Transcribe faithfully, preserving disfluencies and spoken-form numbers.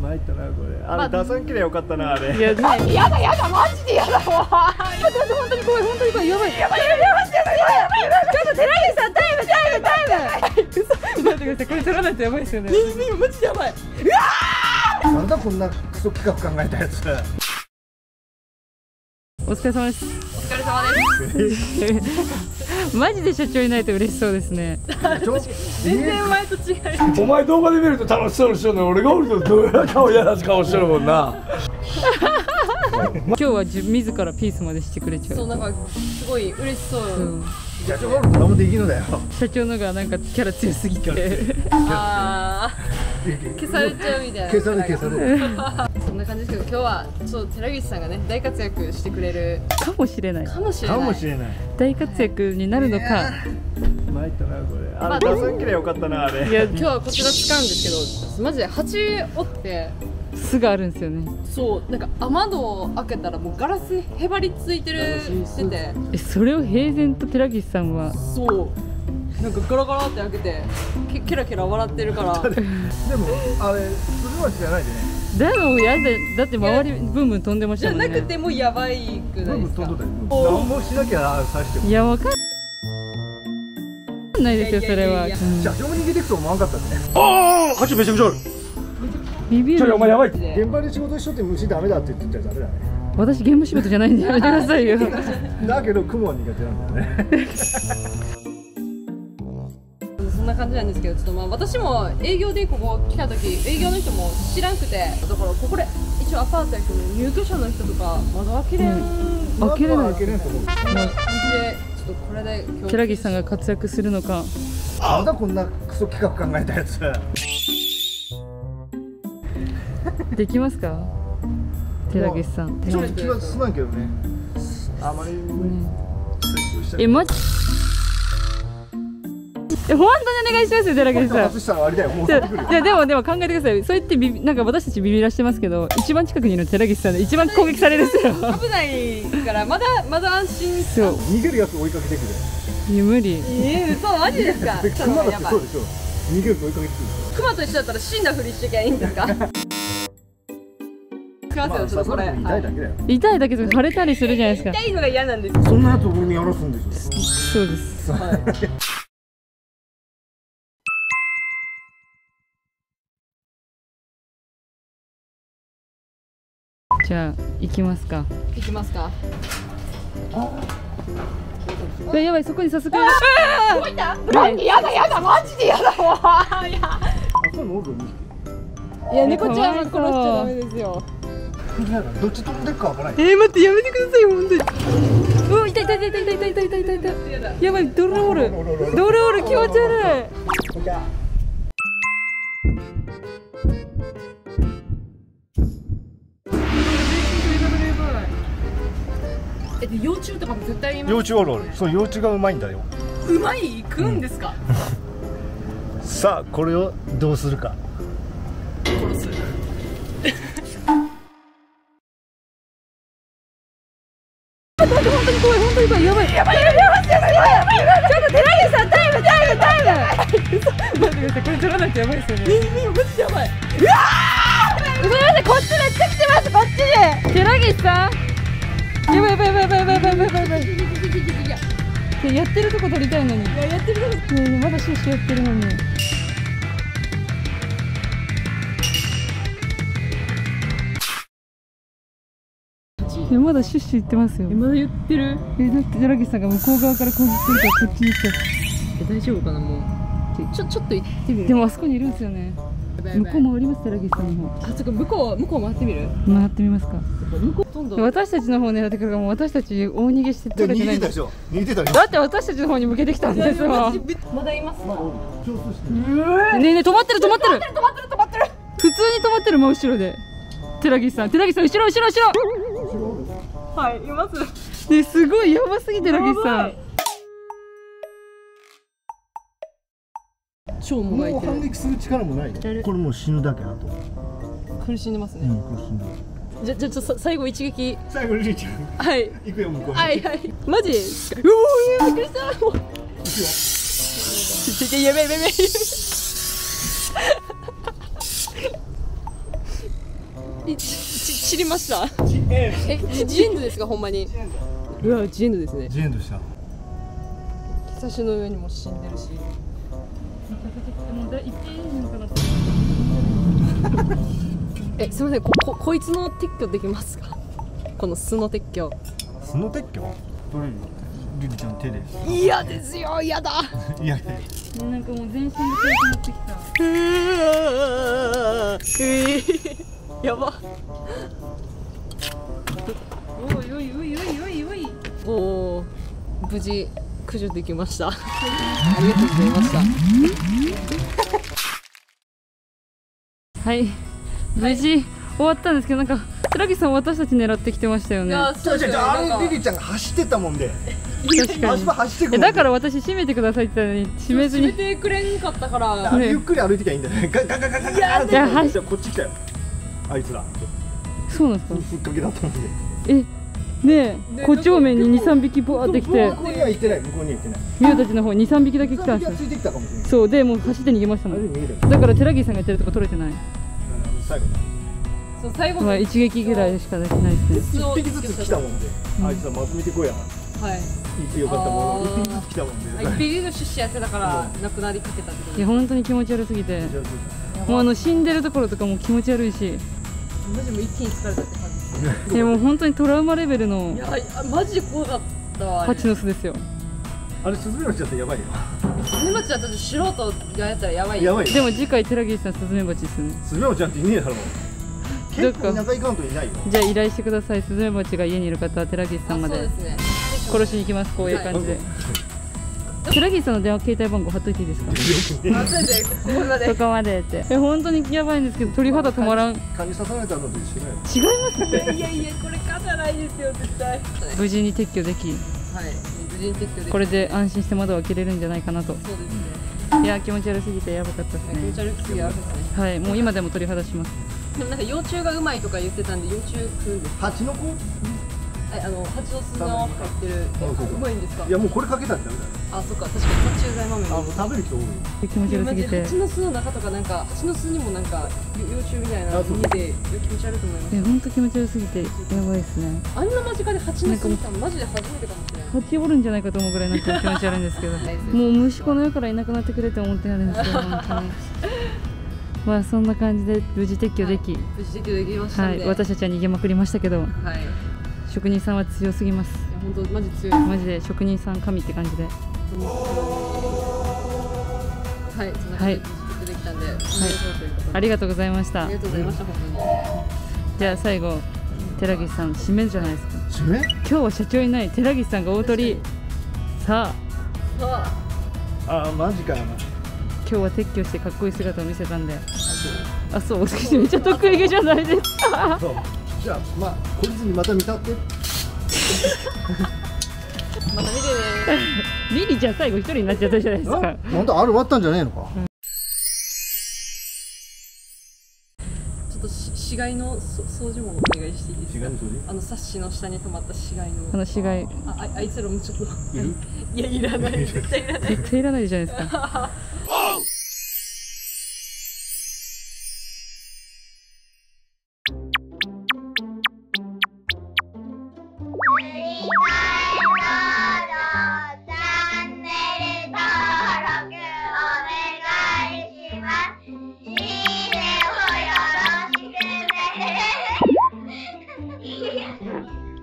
参ったなこれ。あれ出さんけりゃよかったなあれ。 いや、やだやだマジでやだもう。待って待って本当に怖い本当に怖いやばいやばいやばいやばいやばいやばい。ちょっと寺西さんタイムタイムタイム。嘘待ってくださいこれ取らないとやばいですよね。ねえねえマジでやばい。うわなんだこんなクソ企画考えたやつ。 お疲れ様です。お疲れ様です。マジで社長いないと嬉しそうですね。全然前と違い。 お前動画で見ると楽しそうにしてるのに、俺がおるとどういう顔嫌な顔してるもんな。 今日は自らピースまでしてくれちゃう。 そうなんかすごい嬉しそう。 社長がおると何もできるのだよ。 社長のがなんかキャラ強すぎて。 ああ。消されちゃうみたいな。 消され消され。 そんな感じですけど、今日はちょっと寺口さんがね大活躍してくれるかもしれない。 かもしれない。 かもしれない。 大活躍になるのか。 参ったなこれ。あれ出さんけりゃよかったなあれ。 いや今日はこちら使うんですけど、マジで蜂おって。 巣があるんですよね。 そうなんか雨戸を開けたらもうガラスへばりついてるしてて。 えそれを平然と寺岸さんは。 そう。なんかガラガラって開けてケケラケラ笑ってるから。 でもあれスズムシじゃないでね。 だもやだだって周りブンブン飛んでましたもんね。 じゃなくてもやばいくないですか。 何もしなきゃさしても。 いやわかんないですよそれは。 社長も逃げていくと思わんかったね。ああ、蜂めちゃくちゃある。 ビビる。 お前やばい。現場で仕事しとって虫ダメだって言ってたらダメだね。 私現場仕事じゃないんでやめてくださいよ。 だけど雲は苦手なんだよね。 そんな感じなんですけど、ちょっとまあ私も営業でここ来た時営業の人も知らんくて、だからここで一応アパートやけど入居者の人とか窓開けれん、 開けれない。 開けれんと思う。 感じでちょっとこれで今日寺岸さんが活躍するのか。 なんだこんなクソ企画考えたやつ。 できますか寺岸さん。 ちょっと気はすまんけどね。あまりえマジえ本当にお願いしますよ寺岸さん。 外したら終わりだよ。もういやでもでも考えてください。そう言ってビビなんか私たちビビらしてますけど、一番近くにいる寺岸さんで一番攻撃されるんですよ。 危ないからまだまだ安心。 そう。 逃げるやつ追いかけてくる。 いや無理。 えー、嘘マジですか。 クマだってそうでしょ。逃げると追いかけてくる。 クマと一緒だったら死んだふりしてきゃいいんですか。すみません、ちょっとこれ痛いだけだよ。 痛いだけで腫れたりするじゃないですか。 痛いのが嫌なんです。 そんなやつ俺にやらすんでしょ。 そうです。じゃあ行きますか。 行きますか。 ややばいそこに早速。 動いた。なんでやだやだマジでやだもう。いや。いや猫ちゃんは殺しちゃダメですよ。 どっち飛んでるかわからない。 えー、待ってやめてください本当に。うわ痛い痛い痛い痛い痛い痛い痛い痛い痛い痛い。やばいドロールドロール気持ち悪い。 えで幼虫とかも絶対います。 幼虫おるおる。そう幼虫がうまいんだよ。 うまい食うんですか。 さあこれをどうするか。 殺す。 本当に怖い本当に怖いやばいやばいやばいやばいやばいやばい。ちょっと寺西さんタイムタイムタイム。待ってくださいこれ取らないとやばいですよね。 ええマジやばい。 うわーすみませんこっちめっちゃ来てますこっちに。寺岸さんやばいやばいやばいやばいやばいやばいやばい。やってるとこ撮りたいのに。いややってるとこ。ねえまだシュッシュやってるのに。えまだシュッシュ言ってますよ。 まだ言ってる。 えだって寺岸さんが向こう側から攻撃するからこっちに来ちゃう。 え大丈夫かなもう。ちょちょっと行ってみる。 でもあそこにいるんですよね。向こう回ります寺岸さんの方。 あそこ向こう向こう回ってみる。 回ってみますか。 向こうどんどん。 私たちの方狙ってくるからもう私たち大逃げして逃取れてないんで。 げてたでしょ。逃げてたでしょ。 だって私たちの方に向けてきたんですわ。ねまだいますか。 えねえ止まってる止まってる。 止まってる止まってる。 普通に止まってる真後ろで。寺岸さん寺岸さん後ろ後ろ後ろ。 はいいます。 ねすごいやばすぎ寺岸さん。 超もがいもうてる。 反撃する力もないよ。これもう死ぬだけあと。 苦しんでますね。 うん苦しんでる。 じゃじゃちょっと最後一撃。 最後にリーチはい行くよ向こう。 はいはいマジ。うおーびっくりした。もう。 行くよ。 やべやべやべ。 いちち知りました。えジジエンドですかほんまに。うわジエンドですね。 ジエンドした。 ひさしの上にも死んでるし。 もうだいっぺんいいのかなと。 えすみません こ, こ, こいつの撤去できますか。この巣の撤去。 巣の撤去？どれ？リリちゃん手で。 嫌ですよ嫌だ。 いや。 なんかもう全身で持ってきた。 やば。 おいおいおいおいおいおい。 おお無事駆除できました。ありがとうございました。 はい無事終わったんですけど、なんか寺木さん私たち狙ってきてましたよね。 そうじゃあれリリちゃんが走ってたもんで。 確かに。 走ってだから私閉めてくださいって言ったのに閉めずに。 閉めてくれんかったから。 あれゆっくり歩いてきゃいいんだよね。ガガガガガガガ。いや走こっち来たよ。あいつら。 そうなんですか。 ふっかけだったもんで。 えねえ胡蝶面ににさんびきブワーってきて。 向こうには行ってない向こうには行ってない。 ミュウたちの方ににさんびきだけ来たんですよ。 ついてきたかもしれない。 そうでもう走って逃げましたもん。だから寺木さんがやってるとこ取れてない。 最後。 そう最後まあ一撃ぐらいしかできないですね。 一匹ずつ来たもんで。あいつらまとめてこいや。 はい。 行ってよかったもん。一匹ずつ来たもんで。 一匹ずつ出資やってたからなくなりかけたってこと。 いや本当に気持ち悪すぎて、もうあの死んでるところとかも気持ち悪いし、 マジもう一気に疲れたって感じ。 いやもう本当にトラウマレベルのいやマジで怖かったわ。 蜂の巣ですよ。 あれスズメバチだったらやばいよ。 スズメバチだったら素人がやったらやばいよ。 やばいよ。 でも次回寺岸さんスズメバチですね。 スズメバチなんていねえだろ。結構田舎行かんといないよ。 じゃあ依頼してください。スズメバチが家にいる方は寺岸さんまで殺しに行きます。こういう感じで。寺岸さんの電話携帯番号貼っといていいですか。 あそうですここまで。 そこまでって。え本当にやばいんですけど鳥肌止まらん。 蚊に刺されたのと一緒だよ。 違いますって。 いやいやこれ蚊じゃないですよ絶対。 無事に撤去でき、 はい無事に撤去でき。 これで安心して窓を開けれるんじゃないかなと。 そうですね。 いや気持ち悪すぎてやばかったです気持ちね。 悪すぎやばかったですね。 はいもう今でも鳥肌します。 でもなんか幼虫がうまいとか言ってたんで幼虫食うんですか。 蜂の子？ えあの蜂の巣の入ってるうまいんですか。 いやもうこれかけたんだよ。 あそっか確かに殺虫剤豆に。 あ食べる人多い。 気持ち悪すぎて。 蜂の巣の中とかなんか蜂の巣にもなんか幼虫みたいな見て気持ち悪いと思います。 え本当気持ち悪すぎてやばいですね。 あんな間近で蜂の巣見たのマジで初めてかもしれない。 蜂おるんじゃないかと思うぐらいなんか気持ち悪いんですけどもう虫この世からいなくなってくれって思ってやるんですけど本当にまあそんな感じで無事撤去でき、 はい、無事撤去できましたんで、 はい、私たちは逃げまくりましたけど、 はい、 職人さんは強すぎます。 本当マジ強い。 マジで職人さん神って感じで、 はいそんな感じで無事できたんで、はい、 ありがとうございました。 ありがとうございました本当に。 じゃあ最後寺岸さん締めるじゃないですか。 締め？ 今日は社長いない寺岸さんが大鳥。さあさああマジかよ。 今日は撤去してかっこいい姿を見せたんで。あそうめっちゃ得意げじゃないですか。 そうじゃあまあこいつにまた見たってまた見てねリリちゃん最後一人になっちゃったじゃないですか。 本当あれ終わったんじゃねえのか。 ちょっとし死骸のそ掃除もお願いしていいですか。あのサッシの下に止まった死骸のあの死骸あああいつらもちょっといる？ いやいらない絶対いらない絶対いらないじゃないですか。 いいねをよろしくね。